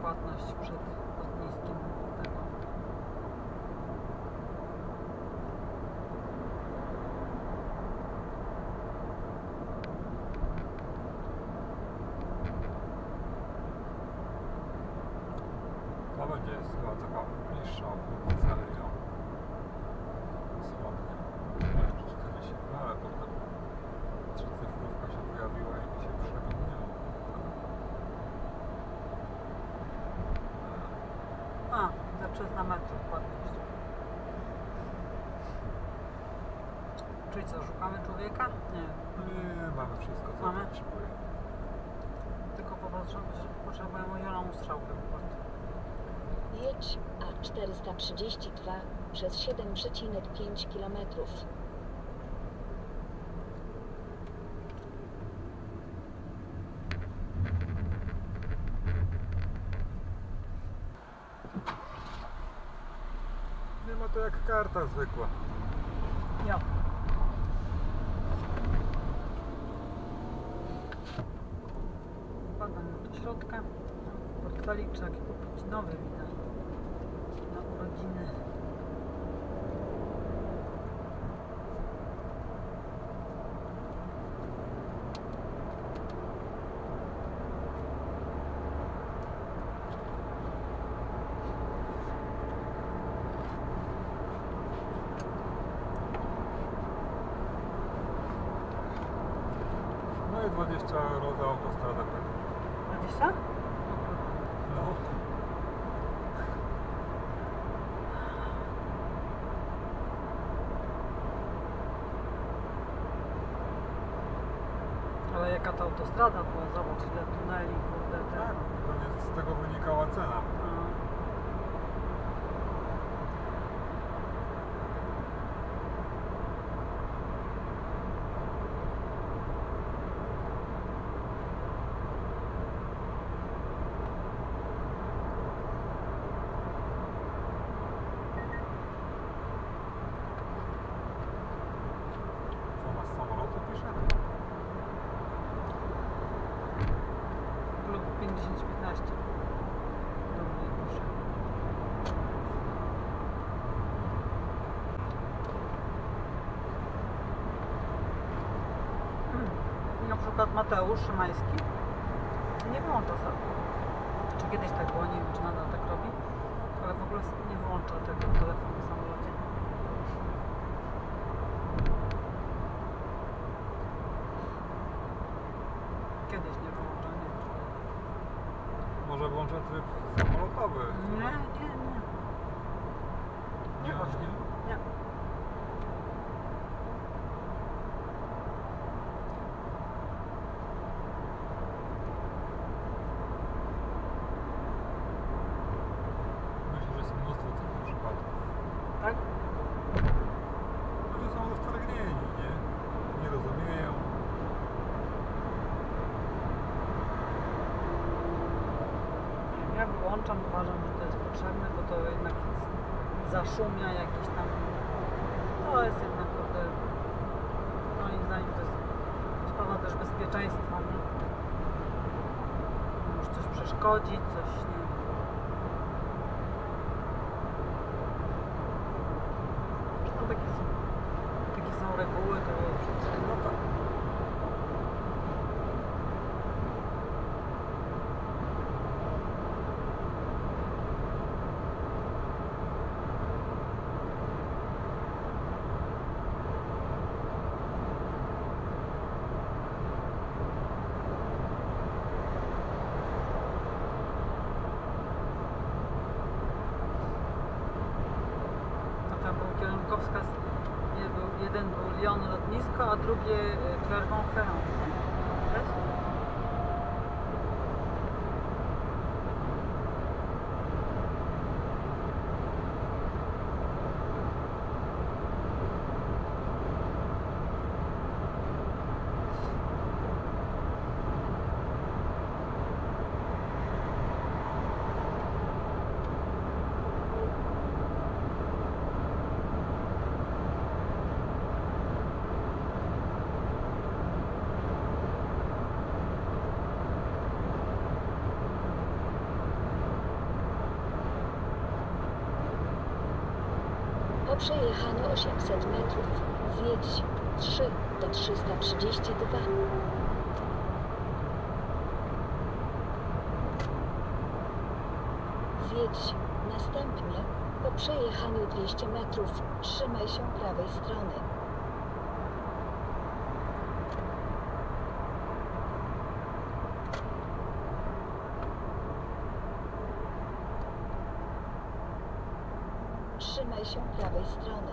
płatność przed lotniskiem tego. To będzie chyba taka bliższa obwodnica Lyon. Wschodnia. Miałem 42, ale potem trzycyfrówka się pojawiła i mi się przewinęło. A, za 300 metrów płatność. Czyli co, szukamy człowieka? Nie. Nie, mamy wszystko, co Mamy? potrzebuję. Tylko potrzebujemy zieloną strzałkę po prostu. Jedź A432 przez 7,5 km. Nie ma to jak karta zwykła. Ja. Wpadam do środka. Portfelik trzeba kupić nowy, widać. Na urodziny. No i 20 euro za autostradę. 20? No. Ale jaka to autostrada była? Zobacz, ile tuneli, kurde, te. Tak, to nie z tego wynikała cena. Co masz z samolotu pisze? Klub 50-15. Dobrze, proszę. Na przykład Mateusz Szymański nie wyłącza sobie. Czy kiedyś tak było, nie wiem, czy nadal tak robi, ale w ogóle sobie nie wyłącza tego telefonu w samolocie. Kiedyś nie wyłącza, nie wiem. Może włączę tryb samolotowy. Nie, nie, nie. Nie masz nim? Nie. Myślę, że jest mnóstwo takich przypadków. Tak? Ludzie są roztargnieni, nie? Nie rozumieją. Ja wyłączam, uważam, że to jest potrzebne, bo to jednak zaszumia jakieś tam. To jest jednak, kurde, moim zdaniem to jest sprawa też bezpieczeństwa, nie? Może coś przeszkodzić, coś nie. Zresztą takie są reguły, to wszystko. No tak. A tam był kierunkowskaz, jeden był Lyon lotnisko, a drugie Clermont-Ferrand. Wiesz? Po przejechaniu 800 metrów zjedź 3 do 332. Zjedź następnie po przejechaniu 200 metrów trzymaj się prawej strony. Trzymaj się prawej strony.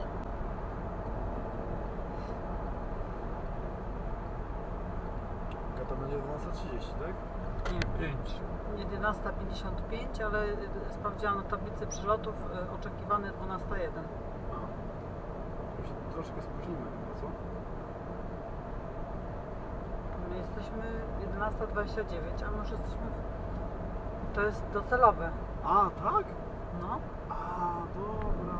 To będzie 12:30, tak? Nie, 5. 11:55, ale sprawdziłam na tablicy przylotów, oczekiwany 12:01. A. To się troszkę spóźnimy chyba, co? My jesteśmy 11:29, a my już jesteśmy to jest docelowe. A, tak? No, A, dobra.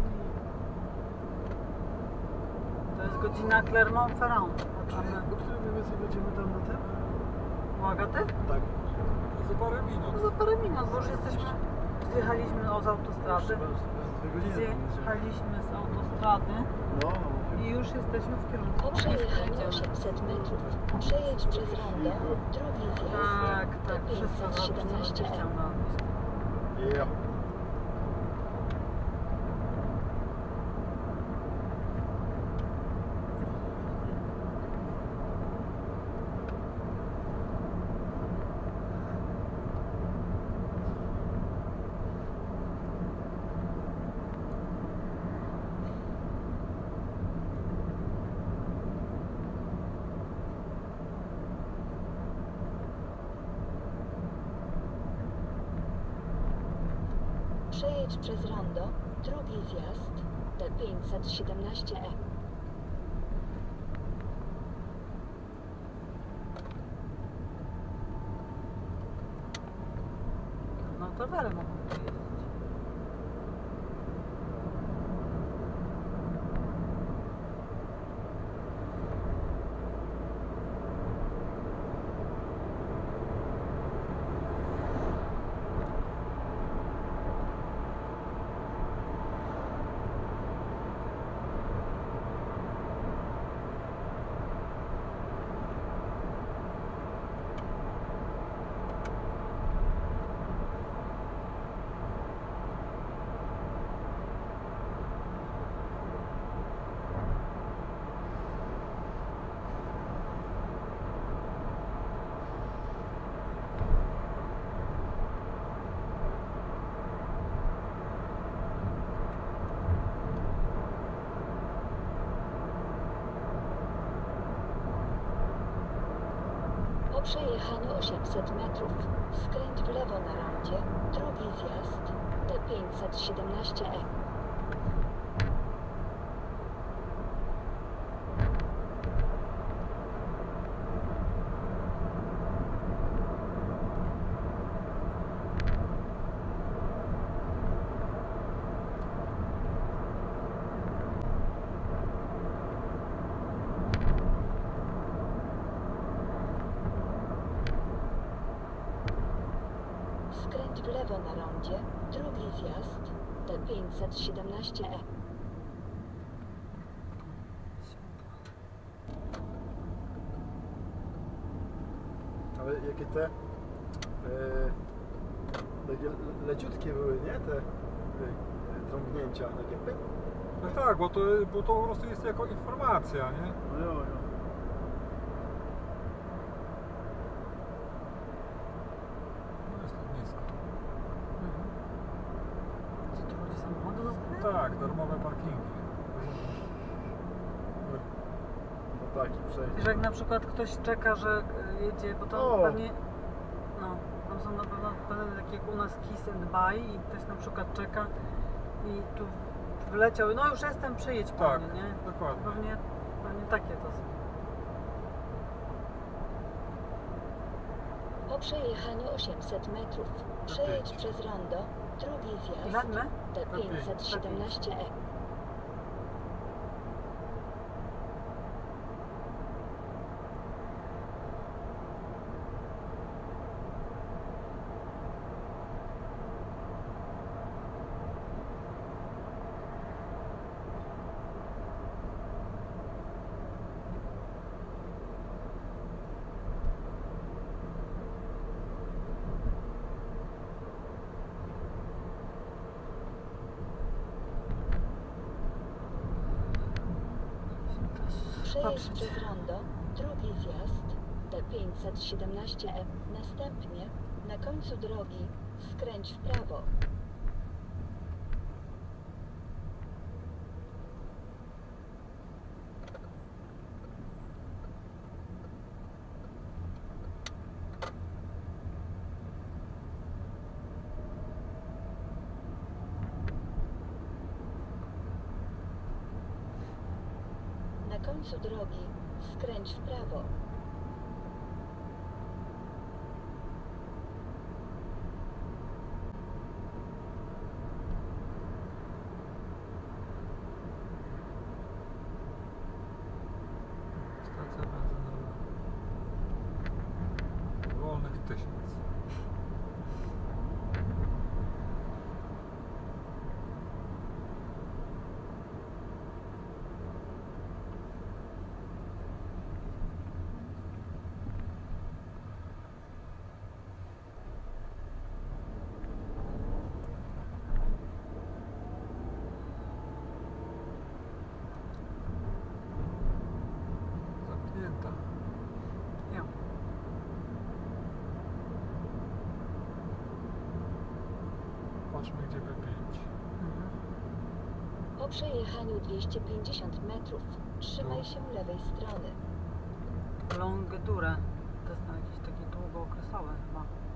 to jest godzina Clermont-Ferrand. Patrzymy. O którym mniej więcej będziemy tam na tym? U Agaty? Tak. Za parę minut. No za parę minut, bo już jesteśmy, zjechaliśmy z autostrady. Chyba już 2 godziny tam będziemy. Zjechaliśmy z autostrady No, i już jesteśmy w kierunku. Po przejechaniu 800 metrów przejedź przez rondo, drugi zjazd Tak, tak, do wszyscy 517 chciałem na lotnisku. Yeah. Przejedź przez rondo, drugi zjazd T517E. No to dalej mogą tu jeździć. Po przejechaniu 800 metrów skręć w lewo na rondzie, drugi zjazd T517E. Skręć w lewo na rondzie, drugi zjazd T517E. Ale jakie te takie leciutkie były, nie? Te trąbnięcia, takie pyk. No tak, bo to po prostu jest jako informacja, nie? No jo, jo. No jest lotnisko. Co tu ludzie samochody zostawiają? Tak, darmowe parkingi. No tak, i Wiesz, przejdzie. jak na przykład ktoś czeka, że jedzie, bo to O! pewnie, no, tam są na pewno takie jak u nas kiss and buy i ktoś na przykład czeka i tu wyleciał, no już jestem, przyjedź Tak, panie, nie? dokładnie. Pewnie takie to są. Po przejechaniu 800 metrów przejedź przez rondo, drugi I zjazd ładne? T517E. Przejedź patrzeć. przez rondo, drugi zjazd, T517E. Następnie, na końcu drogi, skręć w prawo. Na końcu drogi, skręć w prawo. Stacja benzynowa. Wolnych 1000. Zamknięta. Ja. Patrzmy gdzie wypięć. Mhm. Po przejechaniu 250 metrów, trzymaj się lewej strony. Longue durée. To jest na jakieś takie długookresowe chyba.